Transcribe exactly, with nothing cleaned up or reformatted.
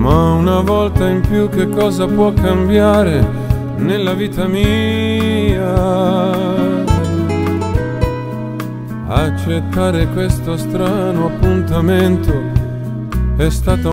Ma una volta in più che cosa può cambiare nella vita mia? Accettare questo strano appuntamento è stato